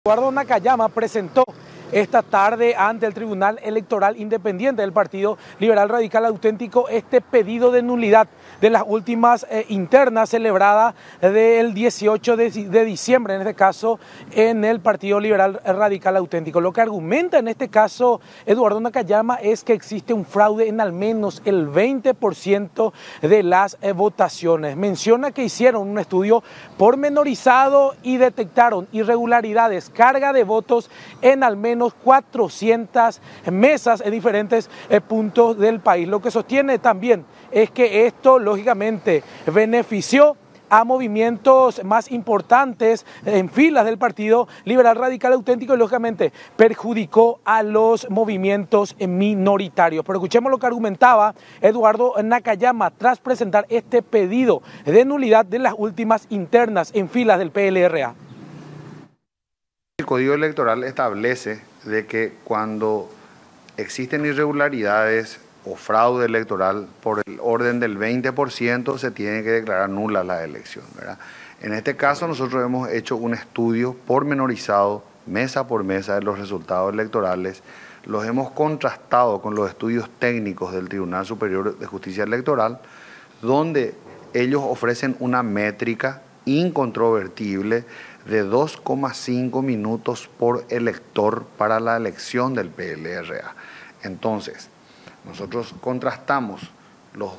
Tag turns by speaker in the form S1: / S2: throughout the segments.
S1: Eduardo Nakayama presentó esta tarde ante el Tribunal Electoral Independiente del Partido Liberal Radical Auténtico este pedido de nulidad de las últimas internas celebradas del 18 de diciembre, en este caso en el Partido Liberal Radical Auténtico. Lo que argumenta en este caso Eduardo Nakayama es que existe un fraude en al menos el 20% de las votaciones. Menciona que hicieron un estudio pormenorizado y detectaron irregularidades, carga de votos en al menos 400 mesas en diferentes puntos del país. Lo que sostiene también es que esto lógicamente benefició a movimientos más importantes en filas del Partido Liberal Radical Auténtico y lógicamente perjudicó a los movimientos minoritarios. Pero escuchemos lo que argumentaba Eduardo Nakayama tras presentar este pedido de nulidad de las últimas internas en filas del PLRA.
S2: El Código Electoral establece de que cuando existen irregularidades o fraude electoral por el orden del 20% se tiene que declarar nula la elección, ¿verdad? En este caso nosotros hemos hecho un estudio pormenorizado, mesa por mesa, de los resultados electorales, los hemos contrastado con los estudios técnicos del Tribunal Superior de Justicia Electoral, donde ellos ofrecen una métrica incontrovertible de 2,5 minutos por elector para la elección del PLRA. Entonces, nosotros contrastamos las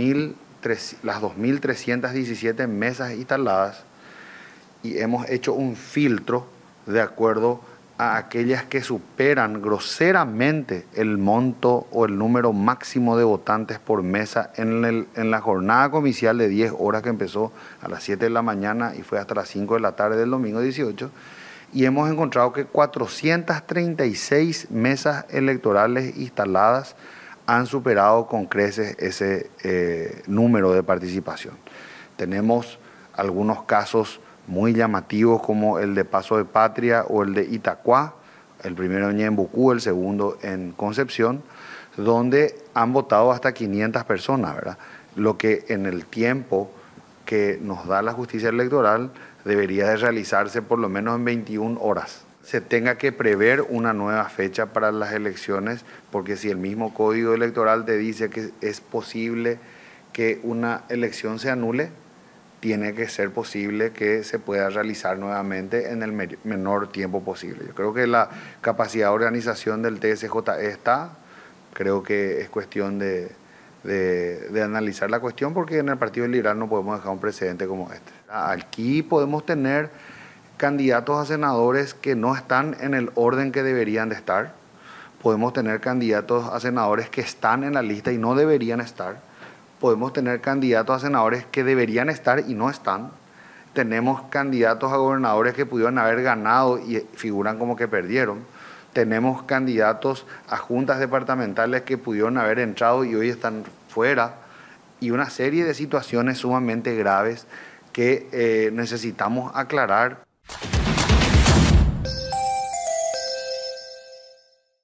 S2: 2.317 mesas instaladas y hemos hecho un filtro de acuerdo a aquellas que superan groseramente el monto o el número máximo de votantes por mesa en la jornada comicial de 10 horas que empezó a las 7 de la mañana y fue hasta las 5 de la tarde del domingo 18, y hemos encontrado que 436 mesas electorales instaladas han superado con creces ese número de participación. Tenemos algunos casos muy llamativos como el de Paso de Patria o el de Itacuá, el primero en Ñembucú, el segundo en Concepción, donde han votado hasta 500 personas, ¿verdad? Lo que en el tiempo que nos da la justicia electoral debería de realizarse por lo menos en 21 horas. Se tenga que prever una nueva fecha para las elecciones, porque si el mismo Código Electoral te dice que es posible que una elección se anule, tiene que ser posible que se pueda realizar nuevamente en el menor tiempo posible. Yo creo que la capacidad de organización del TSJE está, creo que es cuestión de analizar la cuestión, porque en el Partido Liberal no podemos dejar un precedente como este. Aquí podemos tener candidatos a senadores que no están en el orden que deberían de estar, podemos tener candidatos a senadores que están en la lista y no deberían estar, podemos tener candidatos a senadores que deberían estar y no están. Tenemos candidatos a gobernadores que pudieron haber ganado y figuran como que perdieron. Tenemos candidatos a juntas departamentales que pudieron haber entrado y hoy están fuera. Y una serie de situaciones sumamente graves que necesitamos aclarar.